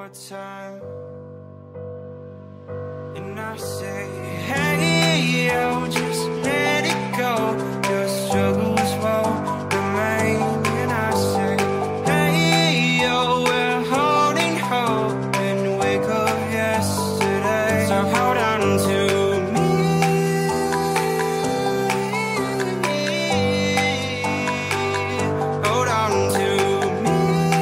more time. And I say, hey, yo, just let it go. Your struggles won't remain. And I say, hey, yo, we're holding hope and wake up yesterday. So hold on to me. Hold on to me.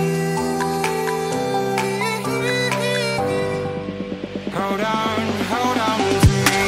Hold on to me.